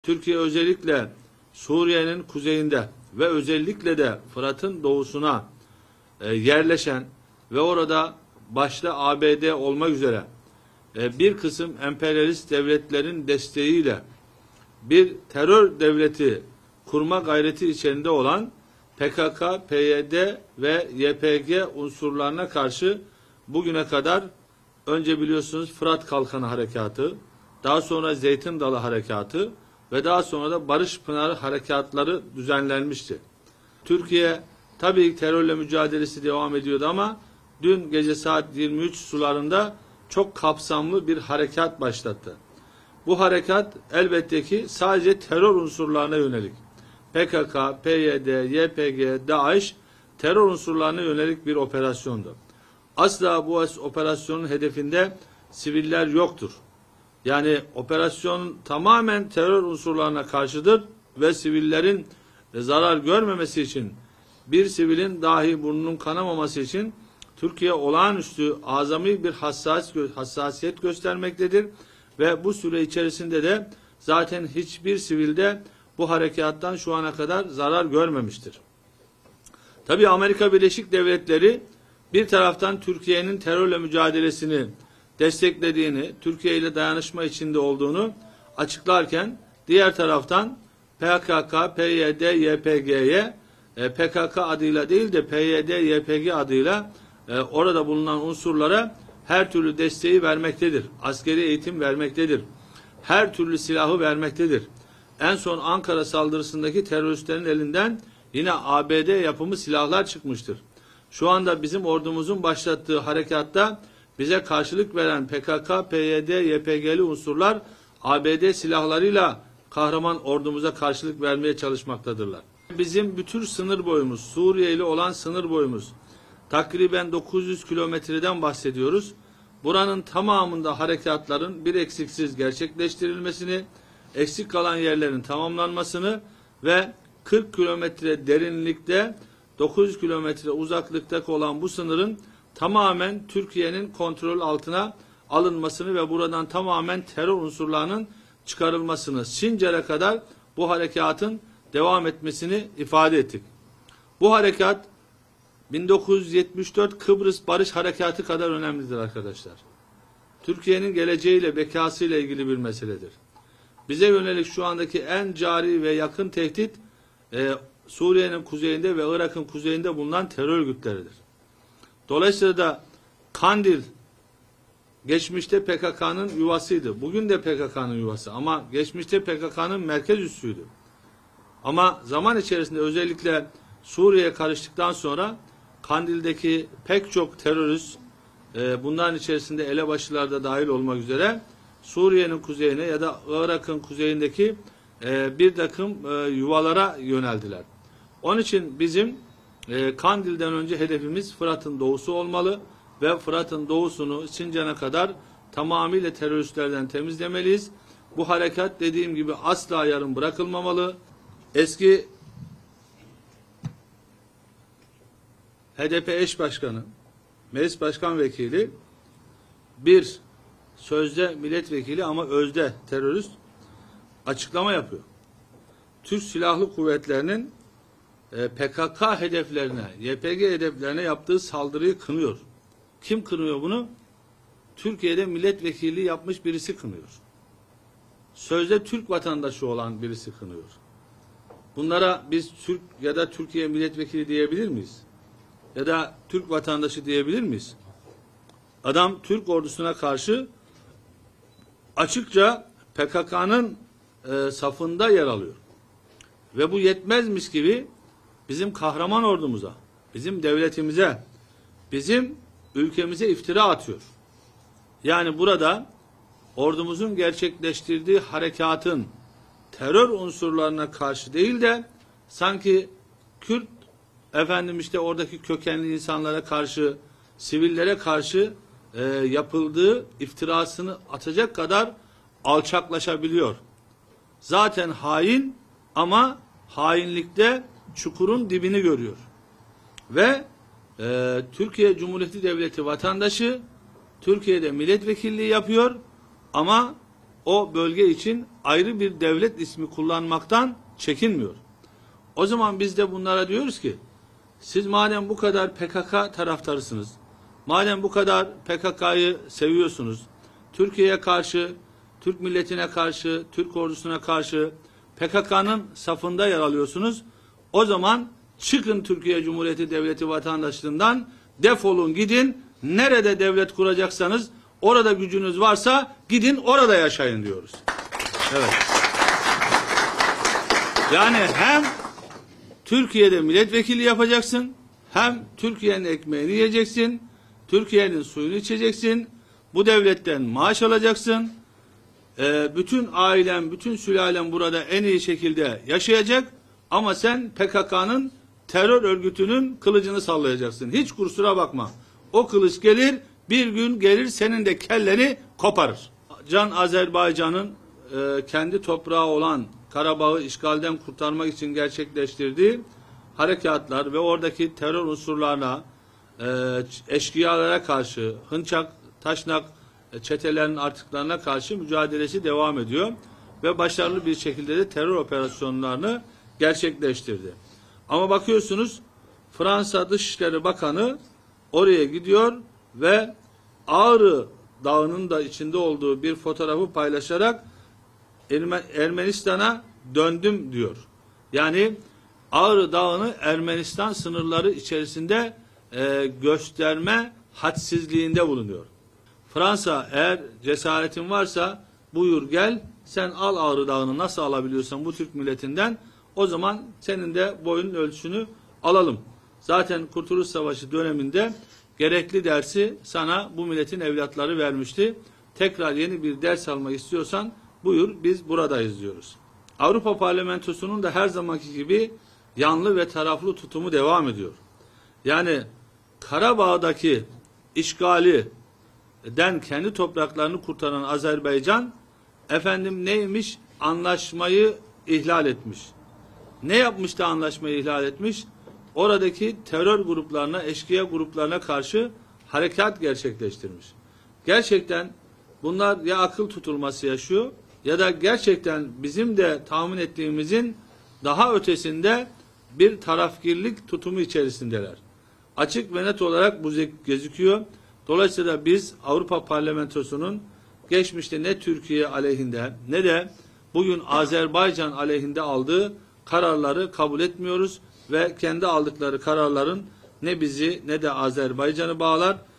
Türkiye özellikle Suriye'nin kuzeyinde ve özellikle de Fırat'ın doğusuna yerleşen ve orada başta ABD olmak üzere bir kısım emperyalist devletlerin desteğiyle bir terör devleti kurma gayreti içinde olan PKK, PYD ve YPG unsurlarına karşı bugüne kadar önce biliyorsunuz Fırat Kalkanı Harekatı, daha sonra Zeytin Dalı Harekatı ve daha sonra da Barış Pınarı Harekatları düzenlenmişti. Türkiye tabii terörle mücadelesi devam ediyordu ama dün gece saat 23 sularında çok kapsamlı bir harekat başlattı. Bu harekat elbette ki sadece terör unsurlarına yönelik. PKK, PYD, YPG, DAEŞ terör unsurlarına yönelik bir operasyondu. Asla bu operasyonun hedefinde siviller yoktur. Yani operasyon tamamen terör unsurlarına karşıdır ve sivillerin zarar görmemesi için, bir sivilin dahi burnunun kanamaması için Türkiye olağanüstü azami bir hassasiyet göstermektedir ve bu süre içerisinde de zaten hiçbir sivilde bu harekattan şu ana kadar zarar görmemiştir. Tabii Amerika Birleşik Devletleri bir taraftan Türkiye'nin terörle mücadelesini desteklediğini, Türkiye ile dayanışma içinde olduğunu açıklarken diğer taraftan PKK, PYD, YPG'ye PKK adıyla değil de PYD, YPG adıyla orada bulunan unsurlara her türlü desteği vermektedir. Askeri eğitim vermektedir. Her türlü silahı vermektedir. En son Ankara saldırısındaki teröristlerin elinden yine ABD yapımı silahlar çıkmıştır. Şu anda bizim ordumuzun başlattığı harekatta bize karşılık veren PKK, PYD, YPG'li unsurlar ABD silahlarıyla kahraman ordumuza karşılık vermeye çalışmaktadırlar. Bizim bütün sınır boyumuz, Suriye ile olan sınır boyumuz takriben 900 kilometreden bahsediyoruz. Buranın tamamında harekatların bir eksiksiz gerçekleştirilmesini, eksik kalan yerlerin tamamlanmasını ve 40 kilometre derinlikte 900 kilometre uzaklıktaki olan bu sınırın tamamen Türkiye'nin kontrol altına alınmasını ve buradan tamamen terör unsurlarının çıkarılmasını, Sincar'a kadar bu harekatın devam etmesini ifade ettik. Bu harekat 1974 Kıbrıs Barış Harekatı kadar önemlidir arkadaşlar. Türkiye'nin geleceğiyle, bekasıyla ilgili bir meseledir. Bize yönelik şu andaki en cari ve yakın tehdit Suriye'nin kuzeyinde ve Irak'ın kuzeyinde bulunan terör örgütleridir. Dolayısıyla da Kandil geçmişte PKK'nın yuvasıydı. Bugün de PKK'nın yuvası ama geçmişte PKK'nın merkez üssüydü. Ama zaman içerisinde özellikle Suriye'ye karıştıktan sonra Kandil'deki pek çok terörist bunların içerisinde elebaşılar da dahil olmak üzere Suriye'nin kuzeyine ya da Irak'ın kuzeyindeki bir takım yuvalara yöneldiler. Onun için bizim Kandil'den önce hedefimiz Fırat'ın doğusu olmalı ve Fırat'ın doğusunu Sincan'a kadar tamamıyla teröristlerden temizlemeliyiz. Bu harekat dediğim gibi asla yarım bırakılmamalı. Eski HDP eş başkanı, meclis başkan vekili, bir sözde milletvekili ama özde terörist açıklama yapıyor. Türk Silahlı Kuvvetleri'nin PKK hedeflerine, YPG hedeflerine yaptığı saldırıyı kınıyor. Kim kınıyor bunu? Türkiye'de milletvekilliği yapmış birisi kınıyor. Sözde Türk vatandaşı olan birisi kınıyor. Bunlara biz Türk ya da Türkiye milletvekili diyebilir miyiz? Ya da Türk vatandaşı diyebilir miyiz? Adam Türk ordusuna karşı açıkça PKK'nın safında yer alıyor. Ve bu yetmezmiş gibi bizim kahraman ordumuza, bizim devletimize, bizim ülkemize iftira atıyor. Yani burada ordumuzun gerçekleştirdiği harekatın terör unsurlarına karşı değil de sanki Kürt işte oradaki kökenli insanlara karşı, sivillere karşı yapıldığı iftirasını atacak kadar alçaklaşabiliyor. Zaten hain ama hainlikte çukurun dibini görüyor. Ve Türkiye Cumhuriyeti Devleti vatandaşı Türkiye'de milletvekilliği yapıyor ama o bölge için ayrı bir devlet ismi kullanmaktan çekinmiyor. O zaman biz de bunlara diyoruz ki, siz madem bu kadar PKK taraftarısınız, madem bu kadar PKK'yı seviyorsunuz, Türkiye'ye karşı, Türk milletine karşı, Türk ordusuna karşı PKK'nın safında yer alıyorsunuz, o zaman çıkın Türkiye Cumhuriyeti Devleti vatandaşlığından, defolun gidin, nerede devlet kuracaksanız, orada gücünüz varsa gidin orada yaşayın diyoruz. Evet. Yani hem Türkiye'de milletvekili yapacaksın, hem Türkiye'nin ekmeğini yiyeceksin, Türkiye'nin suyunu içeceksin, bu devletten maaş alacaksın, bütün ailen, bütün sülalen burada en iyi şekilde yaşayacak, ama sen PKK'nın terör örgütünün kılıcını sallayacaksın. Hiç kusura bakma. O kılıç gelir, bir gün gelir senin de kelleni koparır. Can Azerbaycan'ın kendi toprağı olan Karabağ'ı işgalden kurtarmak için gerçekleştirdiği harekatlar ve oradaki terör unsurlarına, eşkıyalara karşı, hınçak, taşnak çetelerin artıklarına karşı mücadelesi devam ediyor. Ve başarılı bir şekilde de terör operasyonlarını gerçekleştirdi. Ama bakıyorsunuz Fransa Dışişleri Bakanı oraya gidiyor ve Ağrı Dağı'nın da içinde olduğu bir fotoğrafı paylaşarak Ermenistan'a döndüm diyor. Yani Ağrı Dağı'nı Ermenistan sınırları içerisinde gösterme hadsizliğinde bulunuyor. Fransa, eğer cesaretin varsa buyur gel, sen al Ağrı Dağı'nı, nasıl alabiliyorsan bu Türk milletinden, o zaman senin de boyunun ölçüsünü alalım. Zaten Kurtuluş Savaşı döneminde gerekli dersi sana bu milletin evlatları vermişti. Tekrar yeni bir ders almak istiyorsan buyur, biz buradayız diyoruz. Avrupa Parlamentosu'nun da her zamanki gibi yanlı ve taraflı tutumu devam ediyor. Yani Karabağ'daki işgaliden kendi topraklarını kurtaran Azerbaycan, efendim neymiş? Anlaşmayı ihlal etmiş. Ne yapmış da anlaşmayı ihlal etmiş? Oradaki terör gruplarına, eşkıya gruplarına karşı harekat gerçekleştirmiş. Gerçekten bunlar ya akıl tutulması yaşıyor ya da gerçekten bizim de tahmin ettiğimizin daha ötesinde bir tarafgirlik tutumu içerisindeler. Açık ve net olarak bu gözüküyor. Dolayısıyla biz Avrupa Parlamentosu'nun geçmişte ne Türkiye aleyhinde ne de bugün Azerbaycan aleyhinde aldığı kararları kabul etmiyoruz ve kendi aldıkları kararların ne bizi ne de Azerbaycan'ı bağlar,